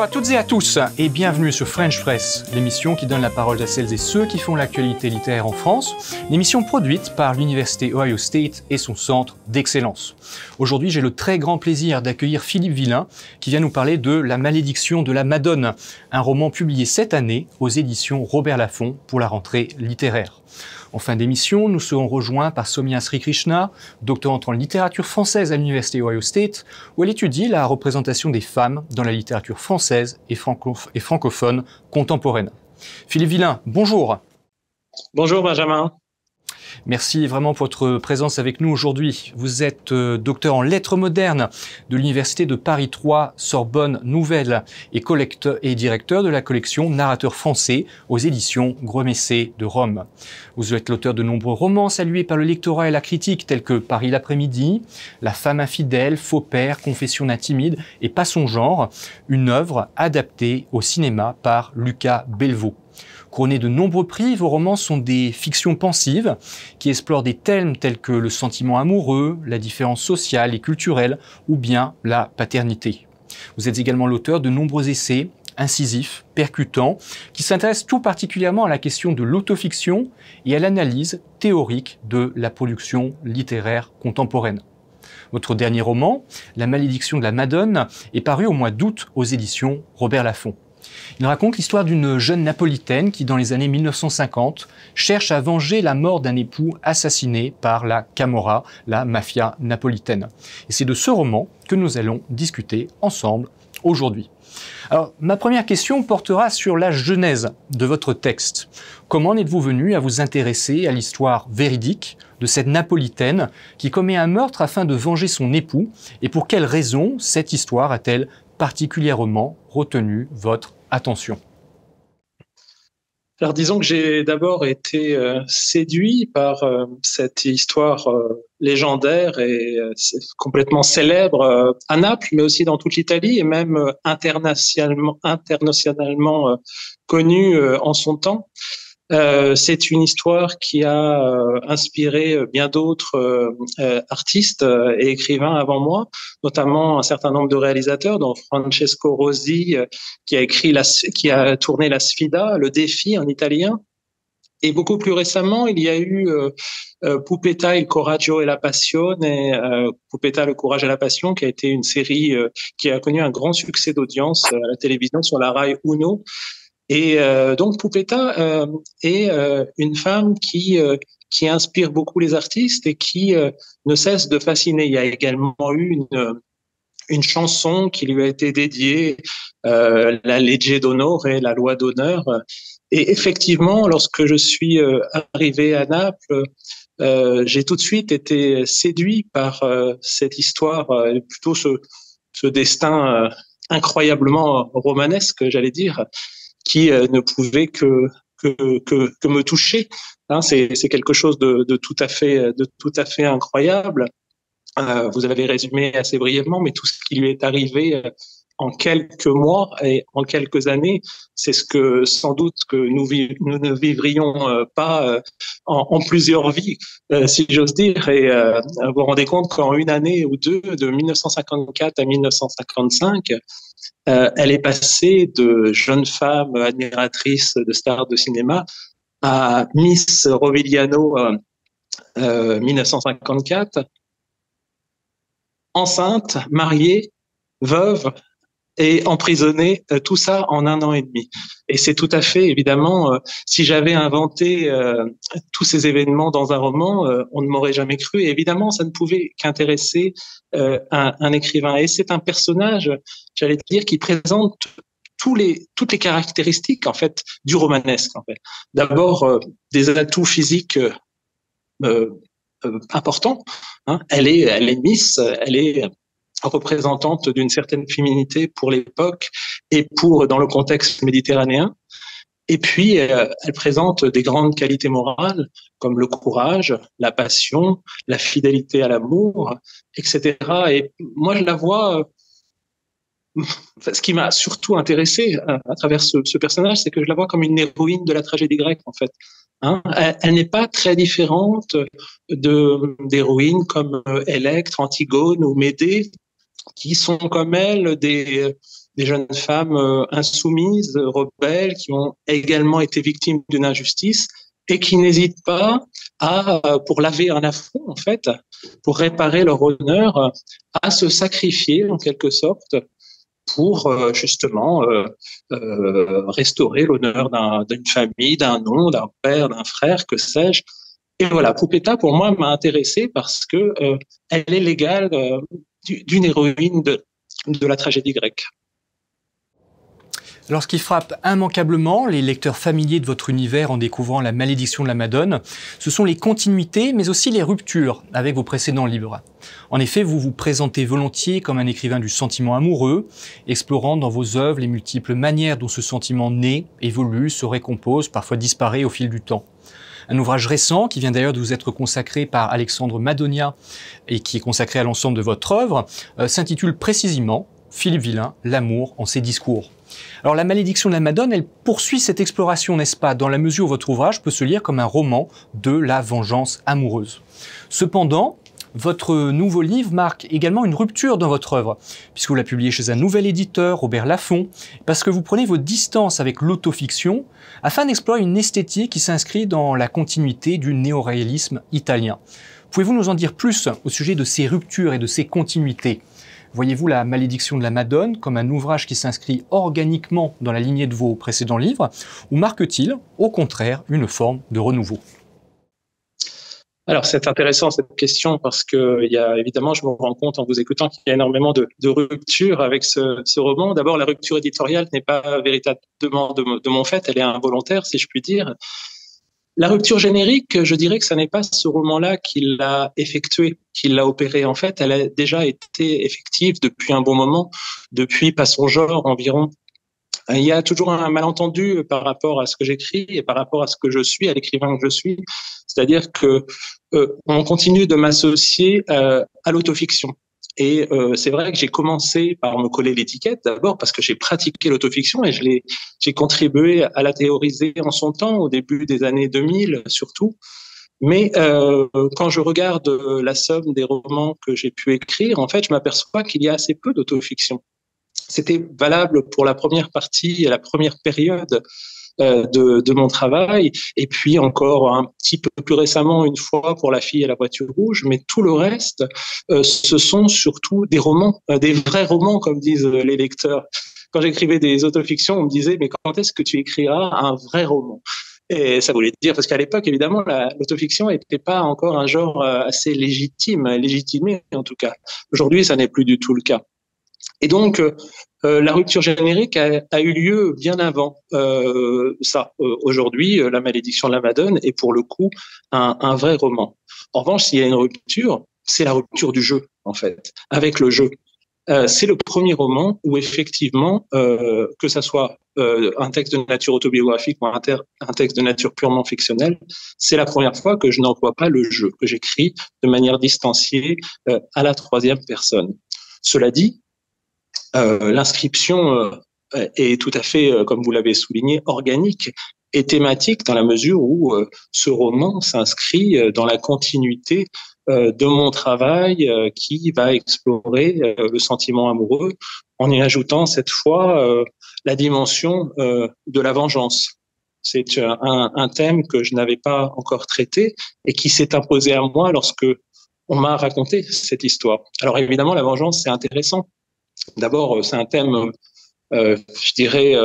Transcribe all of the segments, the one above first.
à toutes et à tous et bienvenue sur French Press, l'émission qui donne la parole à celles et ceux qui font l'actualité littéraire en France, une émission produite par l'Université Ohio State et son centre d'excellence. Aujourd'hui, j'ai le très grand plaisir d'accueillir Philippe Villain qui vient nous parler de La malédiction de la Madone, un roman publié cette année aux éditions Robert Laffont pour la rentrée littéraire. En fin d'émission, nous serons rejoints par Soumya Srikrishna, doctorante en littérature française à l'Université Ohio State, où elle étudie la représentation des femmes dans la littérature française et francophone contemporaine. Philippe Villain, bonjour. Bonjour Benjamin. Merci vraiment pour votre présence avec nous aujourd'hui. Vous êtes docteur en lettres modernes de l'Université de Paris 3, Sorbonne Nouvelle et directeur de la collection Narrateurs français aux éditions Gromessé de Rome. Vous êtes l'auteur de nombreux romans salués par le lectorat et la critique tels que Paris l'après-midi, La femme infidèle, Faux père, Confession d'un timide et Pas son genre, une œuvre adaptée au cinéma par Lucas Belvaux. Couronnés de nombreux prix, vos romans sont des fictions pensives qui explorent des thèmes tels que le sentiment amoureux, la différence sociale et culturelle ou bien la paternité. Vous êtes également l'auteur de nombreux essais incisifs, percutants, qui s'intéressent tout particulièrement à la question de l'autofiction et à l'analyse théorique de la production littéraire contemporaine. Votre dernier roman, La malédiction de la Madone, est paru au mois d'août aux éditions Robert Laffont. Il raconte l'histoire d'une jeune napolitaine qui, dans les années 1950, cherche à venger la mort d'un époux assassiné par la Camorra, la mafia napolitaine. Et c'est de ce roman que nous allons discuter ensemble aujourd'hui. Alors, ma première question portera sur la genèse de votre texte. Comment en êtes-vous venu à vous intéresser à l'histoire véridique de cette napolitaine qui commet un meurtre afin de venger son époux? Et pour quelles raisons cette histoire a-t-elle particulièrement retenu votre attention? Alors disons que j'ai d'abord été séduit par cette histoire légendaire et complètement célèbre à Naples, mais aussi dans toute l'Italie et même internationalement connue en son temps. C'est une histoire qui a inspiré bien d'autres artistes et écrivains avant moi, notamment un certain nombre de réalisateurs, dont Francesco Rosi, qui a tourné La Sfida, le défi en italien. Et beaucoup plus récemment, il y a eu Puppetta, il coraggio e la passione, Puppetta, le courage et la passion, qui a été une série qui a connu un grand succès d'audience à la télévision sur la Rai Uno. Et donc Puppetta est une femme qui inspire beaucoup les artistes et qui ne cesse de fasciner. Il y a également eu une chanson qui lui a été dédiée, la Legge d'Onore, la loi d'honneur. Et effectivement, lorsque je suis arrivé à Naples, j'ai tout de suite été séduit par cette histoire, plutôt ce destin incroyablement romanesque, j'allais dire, qui ne pouvait que me toucher. Hein, c'est quelque chose de tout à fait incroyable. Vous avez résumé assez brièvement, mais tout ce qui lui est arrivé en quelques mois et en quelques années, c'est ce que sans doute que nous ne vivrions pas en plusieurs vies, si j'ose dire. Et vous vous rendez compte qu'en une année ou deux, de 1954 à 1955, elle est passée de jeune femme admiratrice de stars de cinéma à Miss Rovigliano 1954, enceinte, mariée, veuve et emprisonnée, tout ça en un an et demi. Et c'est tout à fait, évidemment, si j'avais inventé tous ces événements dans un roman, on ne m'aurait jamais cru. Et évidemment, ça ne pouvait qu'intéresser un écrivain. Et c'est un personnage, j'allais dire, qui présente toutes les caractéristiques, en fait, du romanesque, en fait. D'abord, des atouts physiques importants. Hein. Elle est Miss, elle est représentante d'une certaine féminité pour l'époque et dans le contexte méditerranéen. Et puis, elle présente des grandes qualités morales comme le courage, la passion, la fidélité à l'amour, etc. Et moi, je la vois. Ce qui m'a surtout intéressé à travers ce personnage, c'est que je la vois comme une héroïne de la tragédie grecque, en fait. Hein, elle n'est pas très différente d'héroïnes comme Électre, Antigone ou Médée, qui sont comme elle des des jeunes femmes insoumises, rebelles, qui ont également été victimes d'une injustice et qui n'hésitent pas à, pour laver un affront, en fait, pour réparer leur honneur, à se sacrifier en quelque sorte pour justement restaurer l'honneur d'une famille, d'un nom, d'un père, d'un frère, que sais-je. Et voilà, Poupetta, pour moi, m'a intéressé parce que elle est l'égale d'une héroïne de la tragédie grecque. Alors, ce qui frappe immanquablement les lecteurs familiers de votre univers en découvrant La Malédiction de la Madone, ce sont les continuités, mais aussi les ruptures avec vos précédents livres. En effet, vous vous présentez volontiers comme un écrivain du sentiment amoureux, explorant dans vos œuvres les multiples manières dont ce sentiment naît, évolue, se récompose, parfois disparaît au fil du temps. Un ouvrage récent, qui vient d'ailleurs de vous être consacré par Alexandre Madonia et qui est consacré à l'ensemble de votre œuvre, s'intitule précisément « Philippe Villain, l'amour en ses discours ». Alors La Malédiction de la Madone, elle poursuit cette exploration, n'est-ce pas, dans la mesure où votre ouvrage peut se lire comme un roman de la vengeance amoureuse. Cependant, votre nouveau livre marque également une rupture dans votre œuvre, puisque vous la publiez chez un nouvel éditeur, Robert Laffont, parce que vous prenez vos distances avec l'autofiction afin d'explorer une esthétique qui s'inscrit dans la continuité du néoréalisme italien. Pouvez-vous nous en dire plus au sujet de ces ruptures et de ces continuités ? Voyez-vous La Malédiction de la Madone comme un ouvrage qui s'inscrit organiquement dans la lignée de vos précédents livres, ou marque-t-il, au contraire, une forme de renouveau ? Alors, c'est intéressant cette question parce que il y a évidemment, je me rends compte en vous écoutant qu'il y a énormément de ruptures avec ce roman. D'abord, la rupture éditoriale n'est pas véritablement de mon fait, elle est involontaire, si je puis dire. La rupture générique, je dirais que ce n'est pas ce roman-là qui l'a effectué, qui l'a opéré. En fait, elle a déjà été effective depuis un bon moment, depuis Pas son genre environ. Il y a toujours un malentendu par rapport à ce que j'écris et par rapport à ce que je suis, à l'écrivain que je suis. C'est-à-dire que on continue de m'associer à l'autofiction. Et c'est vrai que j'ai commencé par me coller l'étiquette d'abord parce que j'ai pratiqué l'autofiction et j'ai contribué à la théoriser en son temps, au début des années 2000 surtout. Mais quand je regarde la somme des romans que j'ai pu écrire, en fait, je m'aperçois qu'il y a assez peu d'autofiction. C'était valable pour la première partie et la première période de mon travail, et puis encore un petit peu plus récemment une fois pour La fille et la voiture rouge, mais tout le reste, ce sont surtout des romans, des vrais romans comme disent les lecteurs. Quand j'écrivais des autofictions, on me disait mais quand est-ce que tu écriras un vrai roman? Et ça voulait dire, parce qu'à l'époque, évidemment, l'autofiction n'était pas encore un genre assez légitimé en tout cas. Aujourd'hui, ça n'est plus du tout le cas. Et donc, la rupture générique a eu lieu bien avant ça. Aujourd'hui, La Malédiction de la Madone est pour le coup un vrai roman. En revanche, s'il y a une rupture, c'est la rupture du jeu, en fait, avec le jeu. C'est le premier roman où effectivement, que ça soit un texte de nature autobiographique ou un texte de nature purement fictionnelle, c'est la première fois que je n'emploie pas le jeu, que j'écris de manière distanciée à la troisième personne. Cela dit, l'inscription est tout à fait, comme vous l'avez souligné, organique et thématique dans la mesure où ce roman s'inscrit dans la continuité de mon travail qui va explorer le sentiment amoureux en y ajoutant cette fois la dimension de la vengeance. C'est un thème que je n'avais pas encore traité et qui s'est imposé à moi lorsque on m'a raconté cette histoire. Alors évidemment, la vengeance, c'est intéressant. D'abord, c'est un thème, je dirais,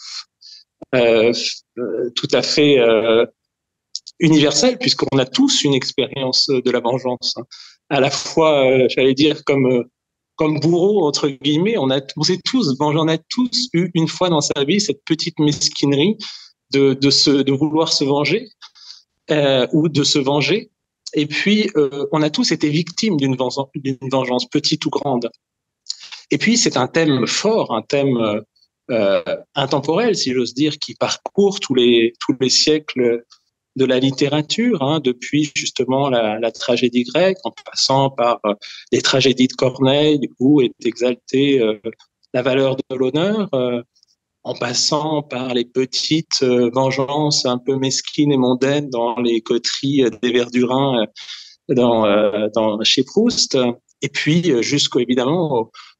tout à fait universel, puisqu'on a tous une expérience de la vengeance. À la fois, j'allais dire, comme bourreau, entre guillemets, on a tous eu une fois dans sa vie cette petite mesquinerie de vouloir se venger ou de se venger. Et puis, on a tous été victimes d'une vengeance, petite ou grande. Et puis, c'est un thème fort, un thème intemporel, si j'ose dire, qui parcourt tous les siècles de la littérature, hein, depuis justement la tragédie grecque, en passant par les tragédies de Corneille, où est exaltée la valeur de l'honneur, en passant par les petites vengeances un peu mesquines et mondaines dans les coteries des Verdurins chez Proust, et puis jusqu'au évidemment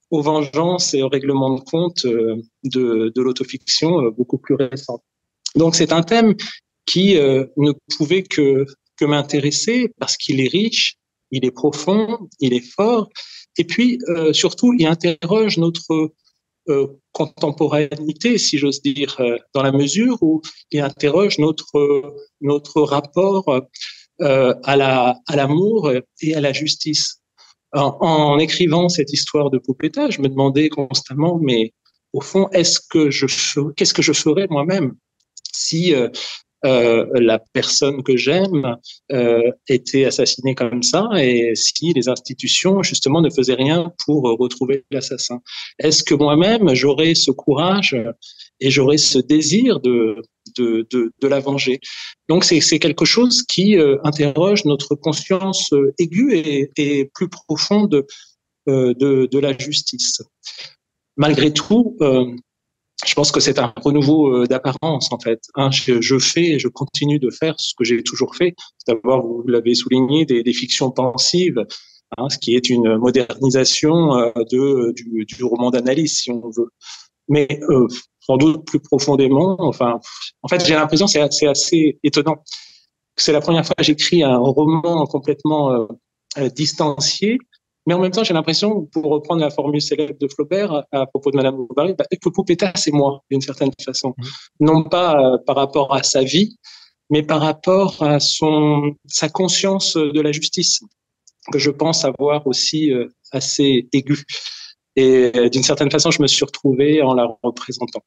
aux vengeances et aux règlements de compte de l'autofiction beaucoup plus récente. Donc c'est un thème qui ne pouvait que m'intéresser parce qu'il est riche, il est profond, il est fort, et puis surtout il interroge notre contemporanéité, si j'ose dire, dans la mesure où il interroge notre rapport à l'amour et à la justice. En écrivant cette histoire de Poupetta, je me demandais constamment, mais au fond, qu'est-ce que je ferais moi-même si la personne que j'aime était assassinée comme ça et si les institutions justement ne faisaient rien pour retrouver l'assassin. Est-ce que moi-même j'aurais ce courage et j'aurais ce désir de la venger? Donc c'est quelque chose qui interroge notre conscience aiguë et plus profonde de la justice. Malgré tout, je pense que c'est un renouveau d'apparence en fait. Je fais et je continue de faire ce que j'ai toujours fait, c'est-à-dire, vous l'avez souligné, des fictions pensives, ce qui est une modernisation du roman d'analyse, si on veut. Mais sans doute plus profondément, enfin, en fait, j'ai l'impression que c'est assez étonnant. C'est la première fois que j'écris un roman complètement distancié. Mais en même temps, j'ai l'impression, pour reprendre la formule célèbre de Flaubert à propos de Madame Bovary, que Poupetta, c'est moi, d'une certaine façon. Non pas par rapport à sa vie, mais par rapport à sa conscience de la justice, que je pense avoir aussi assez aiguë. Et d'une certaine façon, je me suis retrouvé en la représentant.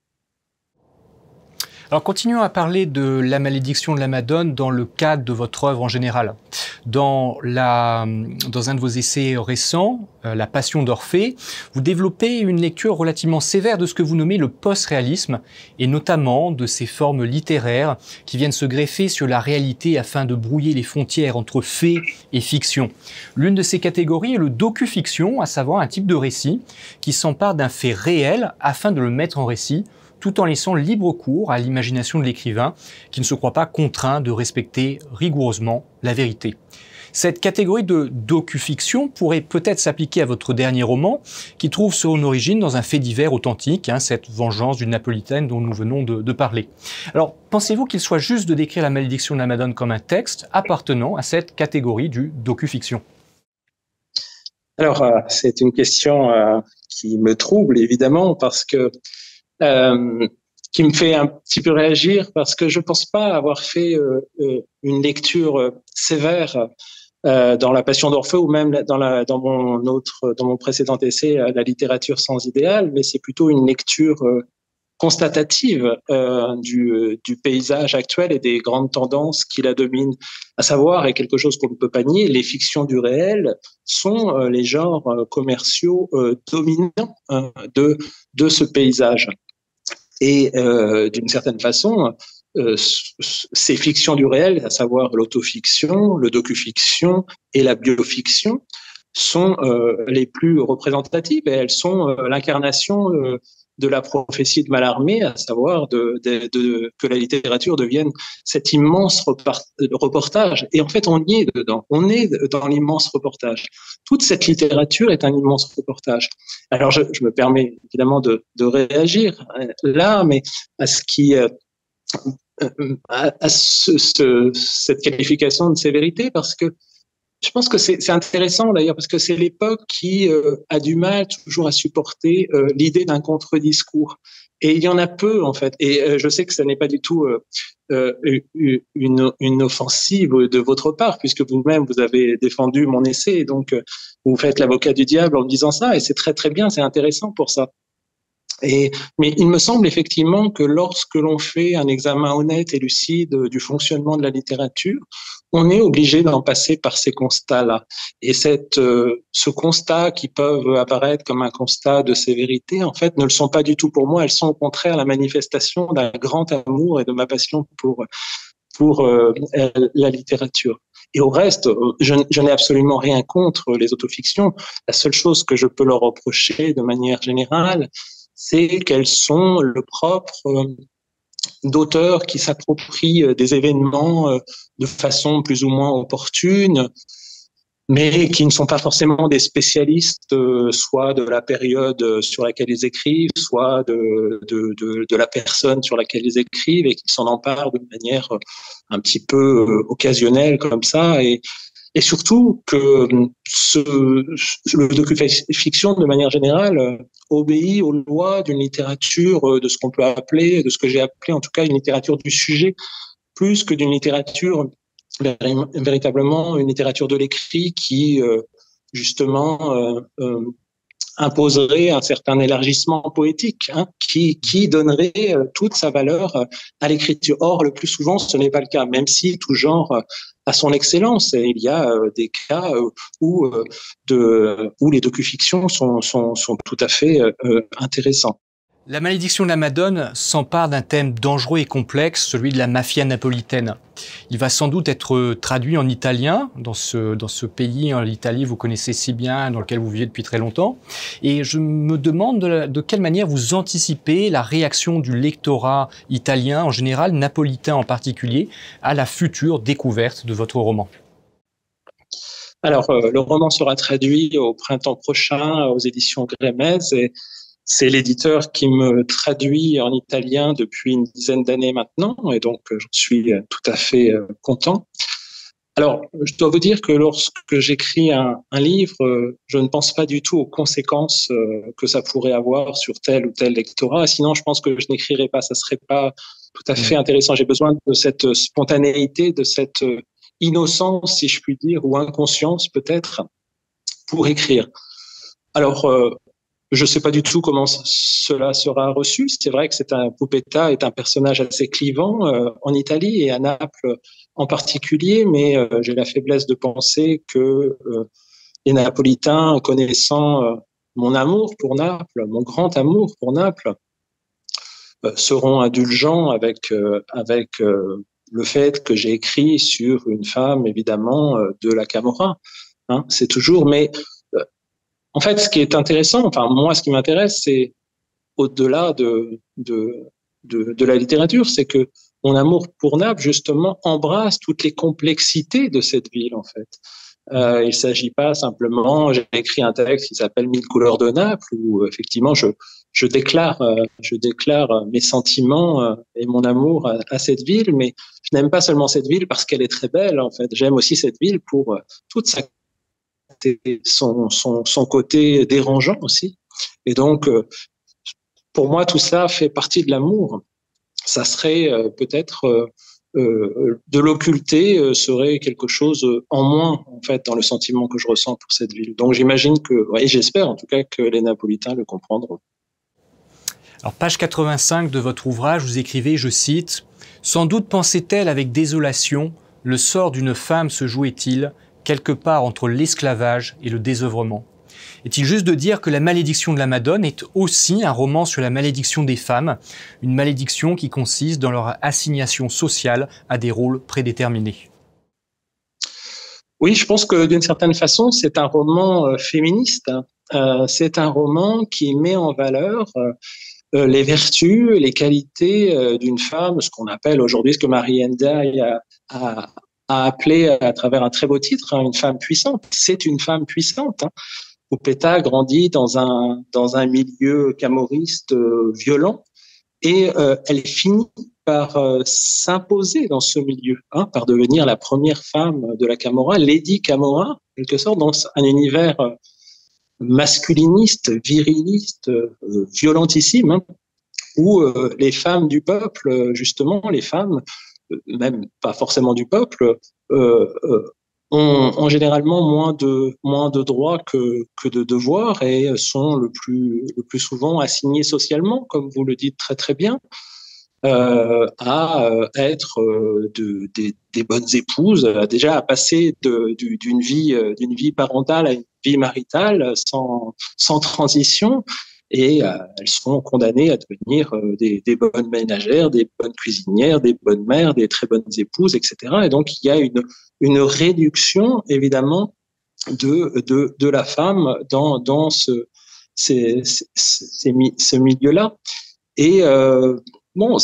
Alors continuons à parler de la malédiction de la Madone dans le cadre de votre œuvre en général. Dans un de vos essais récents, La Passion d'Orphée, vous développez une lecture relativement sévère de ce que vous nommez le post-réalisme, et notamment de ces formes littéraires qui viennent se greffer sur la réalité afin de brouiller les frontières entre fait et fiction. L'une de ces catégories est le docu-fiction, à savoir un type de récit qui s'empare d'un fait réel afin de le mettre en récit, tout en laissant libre cours à l'imagination de l'écrivain, qui ne se croit pas contraint de respecter rigoureusement la vérité. Cette catégorie de docu-fiction pourrait peut-être s'appliquer à votre dernier roman, qui trouve son origine dans un fait divers authentique, cette vengeance d'une Napolitaine dont nous venons de parler. Alors, pensez-vous qu'il soit juste de décrire La Malédiction de la Madone comme un texte appartenant à cette catégorie du docu-fiction? Alors, c'est une question qui me trouble, évidemment, parce que qui me fait un petit peu réagir parce que je pense pas avoir fait une lecture sévère dans La Passion d'Orphée ou même dans mon précédent essai La littérature sans idéal, mais c'est plutôt une lecture constatative du paysage actuel et des grandes tendances qui la dominent, à savoir, et quelque chose qu'on ne peut pas nier, les fictions du réel sont les genres commerciaux dominants de ce paysage. Et d'une certaine façon, ces fictions du réel, à savoir l'autofiction, le docu-fiction et la biofiction, sont les plus représentatives et elles sont l'incarnation de la prophétie de Mallarmé, à savoir que la littérature devienne cet immense reportage. Et en fait, on y est dedans. On est dans l'immense reportage. Toute cette littérature est un immense reportage. Alors, je me permets évidemment de réagir là, mais à ce qui cette qualification de sévérité, parce que je pense que c'est intéressant d'ailleurs, parce que c'est l'époque qui a du mal toujours à supporter l'idée d'un contre-discours. Et il y en a peu, en fait. Et je sais que ce n'est pas du tout une offensive de votre part, puisque vous-même, vous avez défendu mon essai. Et donc, vous faites l'avocat du diable en me disant ça. Et c'est très, très bien. C'est intéressant pour ça. Mais il me semble effectivement que lorsque l'on fait un examen honnête et lucide du fonctionnement de la littérature, on est obligé d'en passer par ces constats-là. Et ce constat qui peuvent apparaître comme un constat de sévérité, en fait, ne le sont pas du tout pour moi. Elles sont au contraire la manifestation d'un grand amour et de ma passion pour la littérature. Et au reste, je n'ai absolument rien contre les autofictions. La seule chose que je peux leur reprocher de manière générale, c'est qu'elles sont le propre d'auteurs qui s'approprient des événements de façon plus ou moins opportune, mais qui ne sont pas forcément des spécialistes, soit de la période sur laquelle ils écrivent, soit de la personne sur laquelle ils écrivent, et qui s'en emparent de manière un petit peu occasionnelle comme ça, et surtout que le docu-fiction, de manière générale, obéit aux lois d'une littérature, de ce qu'on peut appeler, de ce que j'ai appelé en tout cas une littérature du sujet, plus que d'une littérature véritablement une littérature de l'écrit qui justement imposerait un certain élargissement poétique, hein, qui donnerait toute sa valeur à l'écriture. Or, le plus souvent, ce n'est pas le cas, même si tout genre a son excellence. Et il y a des cas où les docufictions sont tout à fait intéressants. La malédiction de la Madone s'empare d'un thème dangereux et complexe, celui de la mafia napolitaine. Il va sans doute être traduit en italien, dans ce pays, l'Italie, vous connaissez si bien, dans lequel vous vivez depuis très longtemps. Et je me demande de quelle manière vous anticipez la réaction du lectorat italien en général, napolitain en particulier, à la future découverte de votre roman. Alors, le roman sera traduit au printemps prochain aux éditions Grémez, et c'est l'éditeur qui me traduit en italien depuis une dizaine d'années maintenant, et donc j'en suis tout à fait content. Alors, je dois vous dire que lorsque j'écris un livre, je ne pense pas du tout aux conséquences que ça pourrait avoir sur tel ou tel lectorat. Sinon, je pense que je n'écrirais pas. Ça serait pas tout à fait intéressant. J'ai besoin de cette spontanéité, de cette innocence, si je puis dire, ou inconscience peut-être, pour écrire. Alors, je ne sais pas du tout comment cela sera reçu. C'est vrai que Pupetta est un personnage assez clivant en Italie et à Naples en particulier, mais j'ai la faiblesse de penser que les Napolitains, connaissant mon amour pour Naples, mon grand amour pour Naples, seront indulgents avec le fait que j'ai écrit sur une femme, évidemment, de la Camorra. Hein, c'est toujours, mais en fait, ce qui est intéressant, enfin moi, ce qui m'intéresse, c'est au-delà de la littérature, c'est que mon amour pour Naples, justement, embrasse toutes les complexités de cette ville, en fait. Il ne s'agit pas simplement, j'ai écrit un texte qui s'appelle 1000 couleurs de Naples, où effectivement je déclare mes sentiments et mon amour à cette ville, mais je n'aime pas seulement cette ville parce qu'elle est très belle, en fait. J'aime aussi cette ville pour toute son côté dérangeant aussi. Et donc, pour moi, tout ça fait partie de l'amour. Ça serait peut-être de l'occulter serait quelque chose en moins, en fait, dans le sentiment que je ressens pour cette ville. Donc, j'imagine et j'espère en tout cas que les Napolitains le comprendront. Alors, page 85 de votre ouvrage, vous écrivez, je cite, « Sans doute pensait-elle avec désolation, le sort d'une femme se jouait-il quelque part entre l'esclavage et le désœuvrement. Est-il juste de dire que La malédiction de la Madone est aussi un roman sur la malédiction des femmes, une malédiction qui consiste dans leur assignation sociale à des rôles prédéterminés? Oui, je pense que d'une certaine façon, c'est un roman féministe. C'est un roman qui met en valeur les vertus, les qualités d'une femme, ce qu'on appelle aujourd'hui, ce que Marie Ndiaye a appelé à travers un très beau titre, hein, une femme puissante. C'est une femme puissante. Hein. Pupetta grandit dans un milieu camorriste violent et elle finit par s'imposer dans ce milieu, hein, par devenir la première femme de la Camorra, Lady Camorra, en quelque sorte, dans un univers masculiniste, viriliste, violentissime, hein, où les femmes du peuple, justement, les femmes, même pas forcément du peuple, ont généralement moins de droits que de devoirs et sont le plus souvent assignées socialement, comme vous le dites très très bien, à être des bonnes épouses, déjà à passer d'une vie parentale à une vie maritale sans transition. Et elles sont condamnées à devenir des bonnes ménagères, des bonnes cuisinières, des bonnes mères, des très bonnes épouses, etc. Et donc, il y a une réduction, évidemment, de la femme dans ce milieu-là. Et bon,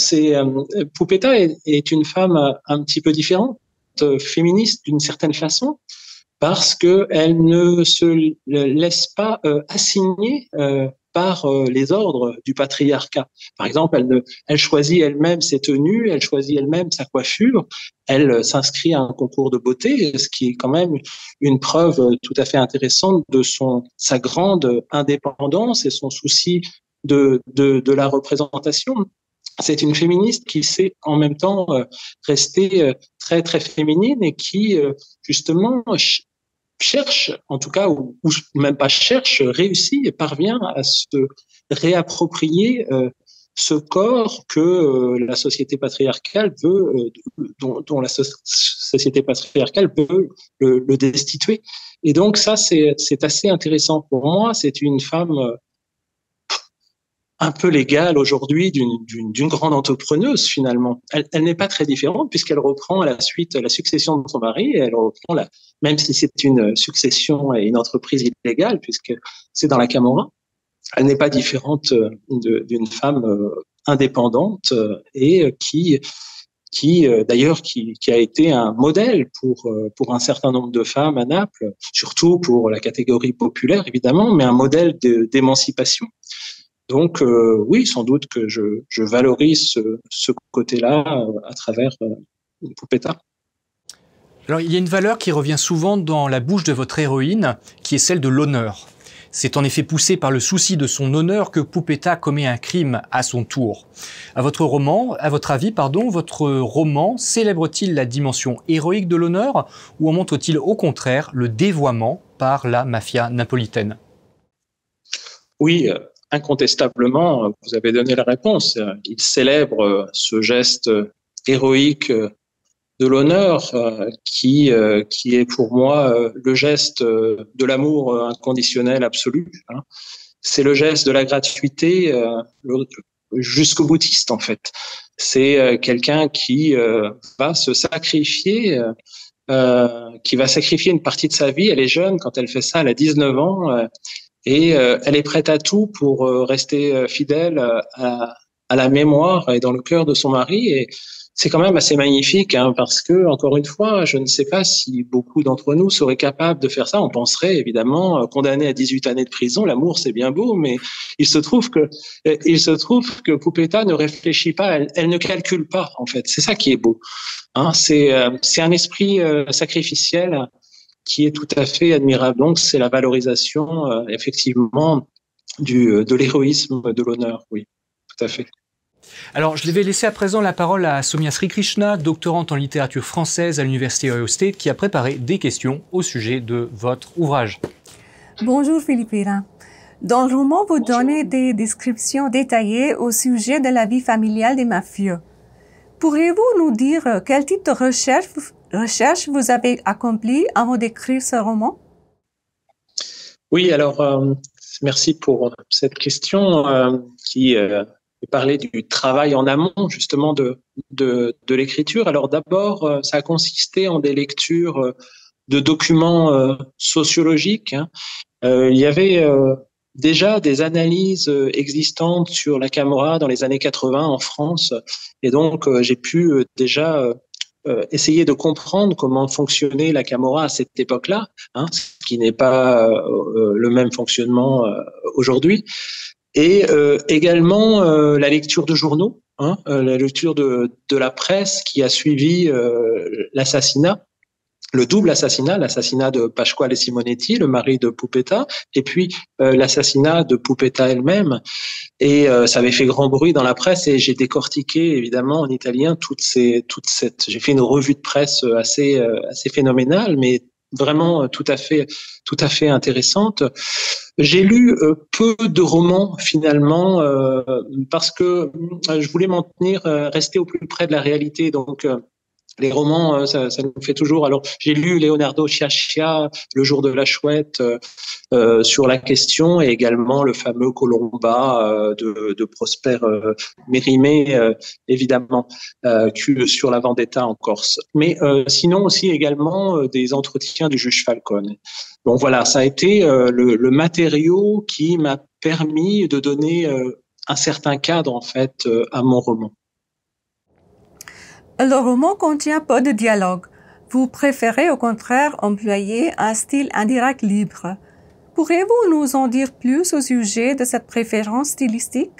Pupetta est une femme un petit peu différente, féministe d'une certaine façon, parce qu'elle ne se laisse pas assigner par les ordres du patriarcat. Par exemple, elle choisit elle-même ses tenues, elle choisit elle-même sa coiffure, elle s'inscrit à un concours de beauté, ce qui est quand même une preuve tout à fait intéressante de sa grande indépendance et son souci de la représentation. C'est une féministe qui sait en même temps rester très très féminine et qui justement cherche, en tout cas, ou même pas cherche, réussit et parvient à se réapproprier ce corps que la société patriarcale veut, dont la société patriarcale veut le destituer. Et donc ça, c'est assez intéressant pour moi. C'est une femme un peu l'égale aujourd'hui d'une grande entrepreneuse finalement. Elle n'est pas très différente puisqu'elle reprend à la suite la succession de son mari et elle reprend même si c'est une succession et une entreprise illégale puisque c'est dans la Camorra, elle n'est pas différente d'une femme indépendante et qui d'ailleurs qui a été un modèle pour un certain nombre de femmes à Naples, surtout pour la catégorie populaire évidemment, mais un modèle d'émancipation. Donc oui, sans doute que je valorise ce côté-là à travers Pouppetta. Alors, il y a une valeur qui revient souvent dans la bouche de votre héroïne, qui est celle de l'honneur. C'est en effet poussé par le souci de son honneur que Pouppetta commet un crime à son tour. À votre avis, votre roman célèbre-t-il la dimension héroïque de l'honneur ou en montre-t-il au contraire le dévoiement par la mafia napolitaine? Oui, incontestablement, vous avez donné la réponse. Il célèbre ce geste héroïque de l'honneur qui est pour moi le geste de l'amour inconditionnel absolu. Hein. C'est le geste de la gratuité jusqu'au boutiste en fait. C'est quelqu'un qui va se sacrifier, qui va sacrifier une partie de sa vie. Elle est jeune quand elle fait ça, elle a 19 ans. Et elle est prête à tout pour rester fidèle à la mémoire et dans le cœur de son mari. Et c'est quand même assez magnifique, hein, parce que, encore une fois, je ne sais pas si beaucoup d'entre nous seraient capables de faire ça. On penserait évidemment condamné à 18 années de prison. L'amour, c'est bien beau, mais il se trouve que Pouppetta ne réfléchit pas, elle ne calcule pas, en fait. C'est ça qui est beau. Hein, c'est un esprit sacrificiel qui est tout à fait admirable. Donc, c'est la valorisation, effectivement, de l'héroïsme, de l'honneur, oui, tout à fait. Alors, je vais laisser à présent la parole à Soumya Srikrishna, doctorante en littérature française à l'Université Ohio State, qui a préparé des questions au sujet de votre ouvrage. Bonjour Philippe Hérin. Dans le roman, vous donnez des descriptions détaillées au sujet de la vie familiale des mafieux. Pourriez-vous nous dire quel type de recherche vous avez accompli avant d'écrire ce roman? Oui, alors merci pour cette question qui parler du travail en amont justement de l'écriture. Alors d'abord, ça a consisté en des lectures de documents sociologiques. Hein. Il y avait déjà des analyses existantes sur la Camorra dans les années 80 en France, et donc j'ai pu déjà essayer de comprendre comment fonctionnait la Camorra à cette époque-là, hein, ce qui n'est pas le même fonctionnement aujourd'hui. Et également la lecture de journaux, hein, la lecture de la presse qui a suivi l'assassinat, le double assassinat, l'assassinat de Pasquale Simonetti, le mari de Pouppetta, et puis l'assassinat de Pouppetta elle-même. Et ça avait fait grand bruit dans la presse et j'ai décortiqué évidemment en italien j'ai fait une revue de presse assez phénoménale, mais vraiment tout à fait intéressante. J'ai lu peu de romans finalement parce que je voulais rester au plus près de la réalité. Donc les romans, ça nous fait toujours. Alors, j'ai lu Leonardo Sciascia, Le jour de la chouette, sur la question, et également le fameux Colomba de Prosper Mérimée, évidemment, sur la vendetta en Corse. Mais sinon aussi également des entretiens du juge Falcone. Donc voilà, ça a été le matériau qui m'a permis de donner un certain cadre en fait à mon roman. Le roman contient peu de dialogue. Vous préférez au contraire employer un style indirect libre. Pourriez-vous nous en dire plus au sujet de cette préférence stylistique?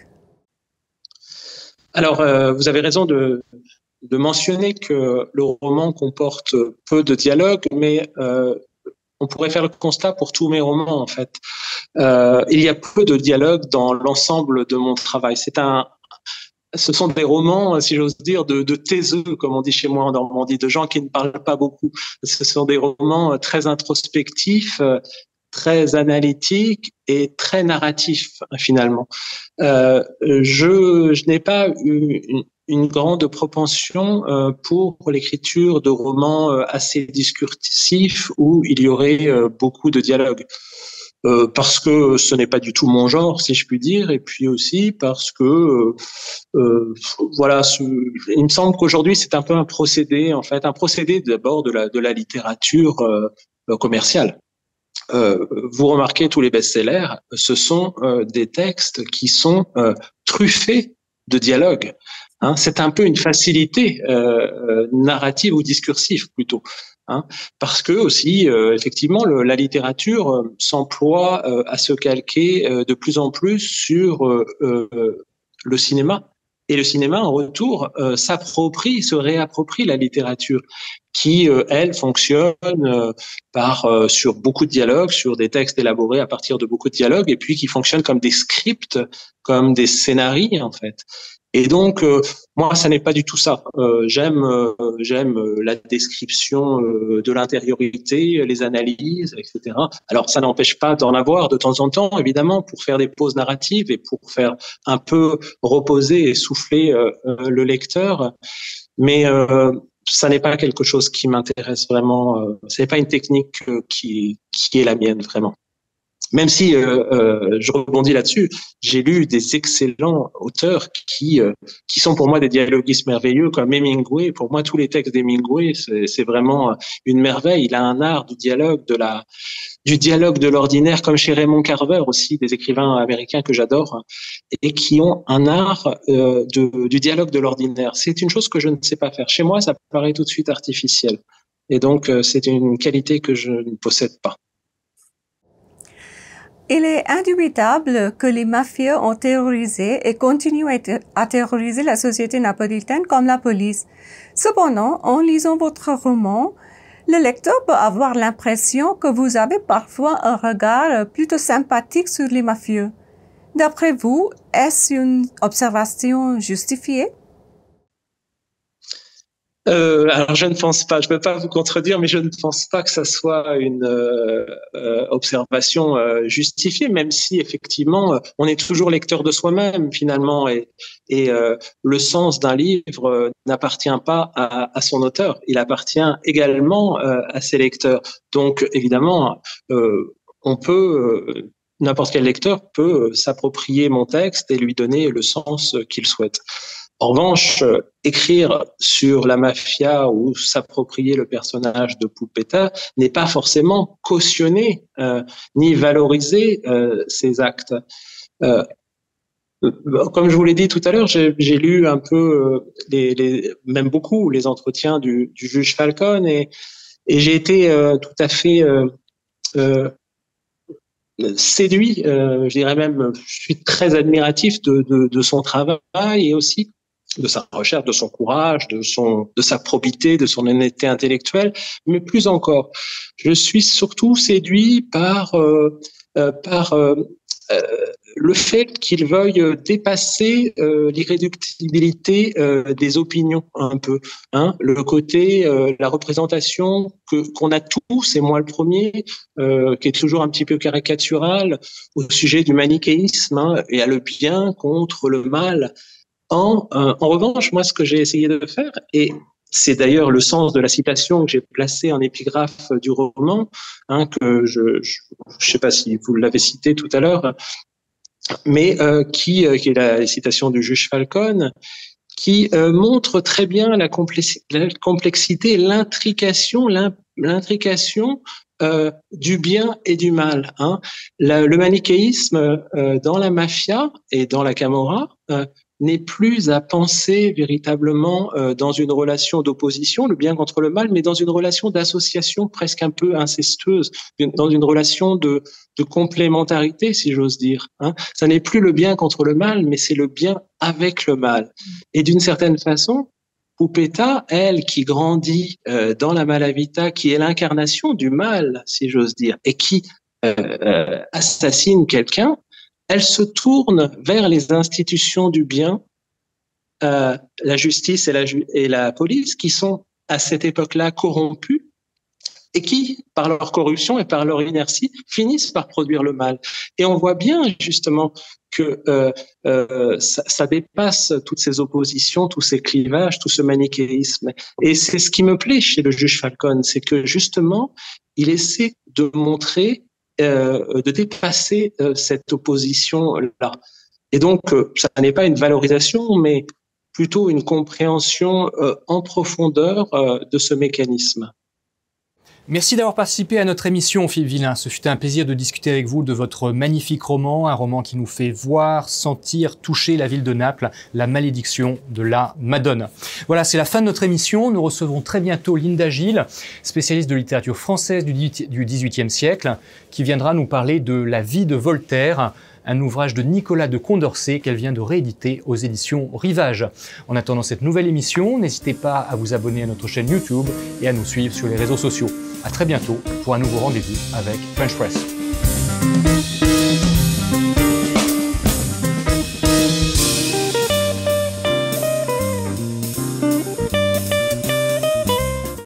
Alors, vous avez raison de mentionner que le roman comporte peu de dialogue, mais on pourrait faire le constat pour tous mes romans, en fait. Il y a peu de dialogue dans l'ensemble de mon travail. Ce sont des romans, si j'ose dire, de taiseux, comme on dit chez moi en Normandie, de gens qui ne parlent pas beaucoup. Ce sont des romans très introspectifs, très analytiques et très narratifs, finalement. Je n'ai pas eu une grande propension pour l'écriture de romans assez discursifs où il y aurait beaucoup de dialogue. Parce que ce n'est pas du tout mon genre, si je puis dire, et puis aussi parce que voilà, il me semble qu'aujourd'hui c'est un peu un procédé, en fait, un procédé d'abord de la littérature commerciale. Vous remarquez tous les best-sellers, ce sont des textes qui sont truffés de dialogues. Hein, c'est un peu une facilité narrative ou discursive plutôt. Hein, parce que aussi, effectivement, la littérature s'emploie à se calquer de plus en plus sur le cinéma. Et le cinéma, en retour, se réapproprie la littérature, qui, elle, fonctionne sur beaucoup de dialogues, sur des textes élaborés à partir de beaucoup de dialogues, et puis qui fonctionne comme des scripts, comme des scénarios, en fait. Et donc, moi, ça n'est pas du tout ça. J'aime la description de l'intériorité, les analyses, etc. Alors, ça n'empêche pas d'en avoir de temps en temps, évidemment, pour faire des pauses narratives et pour faire un peu reposer et souffler le lecteur. Mais ça n'est pas quelque chose qui m'intéresse vraiment. Ce n'est pas une technique qui est la mienne, vraiment. Même si, je rebondis là-dessus, j'ai lu des excellents auteurs qui sont pour moi des dialoguistes merveilleux, comme Hemingway. Pour moi, tous les textes d'Hemingway, c'est vraiment une merveille. Il a un art du dialogue, du dialogue de l'ordinaire, comme chez Raymond Carver aussi, des écrivains américains que j'adore, et qui ont un art du dialogue de l'ordinaire. C'est une chose que je ne sais pas faire. Chez moi, ça paraît tout de suite artificiel. Et donc, c'est une qualité que je ne possède pas. Il est indubitable que les mafieux ont terrorisé et continuent à terroriser la société napolitaine comme la police. Cependant, en lisant votre roman, le lecteur peut avoir l'impression que vous avez parfois un regard plutôt sympathique sur les mafieux. D'après vous, est-ce une observation justifiée? Alors je ne pense pas, je ne peux pas vous contredire, mais je ne pense pas que ça soit une observation justifiée, même si effectivement on est toujours lecteur de soi-même finalement, et le sens d'un livre n'appartient pas à son auteur, il appartient également à ses lecteurs. Donc évidemment, n'importe quel lecteur peut s'approprier mon texte et lui donner le sens qu'il souhaite. En revanche, écrire sur la mafia ou s'approprier le personnage de Pulpetta n'est pas forcément cautionner ni valoriser ces actes. Comme je vous l'ai dit tout à l'heure, j'ai lu un peu, même beaucoup, les entretiens du juge Falcone, et j'ai été tout à fait séduit, je dirais même, je suis très admiratif de son travail et aussi de sa recherche, de son courage, de sa probité, de son honnêteté intellectuelle, mais plus encore, je suis surtout séduit par le fait qu'il veuille dépasser l'irréductibilité des opinions un peu, hein, le côté, la représentation qu'on a tous, et moi le premier, qui est toujours un petit peu caricatural au sujet du manichéisme, hein, il y a le bien contre le mal. En revanche, moi, ce que j'ai essayé de faire, et c'est d'ailleurs le sens de la citation que j'ai placée en épigraphe du roman, hein, que je sais pas si vous l'avez cité tout à l'heure, mais qui est la citation du juge Falcone, qui montre très bien la complexité, l'intrication du bien et du mal. Hein. Le manichéisme dans la mafia et dans la Camorra n'est plus à penser véritablement dans une relation d'opposition, le bien contre le mal, mais dans une relation d'association presque un peu incestueuse, dans une relation de complémentarité, si j'ose dire. Ça n'est plus le bien contre le mal, mais c'est le bien avec le mal. Et d'une certaine façon, Pupetta, elle qui grandit dans la Malavita, qui est l'incarnation du mal, si j'ose dire, et qui assassine quelqu'un, elle se tourne vers les institutions du bien, la justice et la police, qui sont à cette époque-là corrompues et qui, par leur corruption et par leur inertie, finissent par produire le mal. Et on voit bien justement que ça dépasse toutes ces oppositions, tous ces clivages, tout ce manichéisme. Et c'est ce qui me plaît chez le juge Falcone, c'est que justement, il essaie de montrer, de dépasser cette opposition-là. Et donc, ça n'est pas une valorisation, mais plutôt une compréhension en profondeur de ce mécanisme. Merci d'avoir participé à notre émission, Philippe Villain. Ce fut un plaisir de discuter avec vous de votre magnifique roman, un roman qui nous fait voir, sentir, toucher la ville de Naples, La malédiction de la Madone. Voilà, c'est la fin de notre émission. Nous recevrons très bientôt Linda Gilles, spécialiste de littérature française du XVIIIe siècle, qui viendra nous parler de La vie de Voltaire, un ouvrage de Nicolas de Condorcet qu'elle vient de rééditer aux éditions Rivage. En attendant cette nouvelle émission, n'hésitez pas à vous abonner à notre chaîne YouTube et à nous suivre sur les réseaux sociaux. À très bientôt pour un nouveau rendez-vous avec French Press.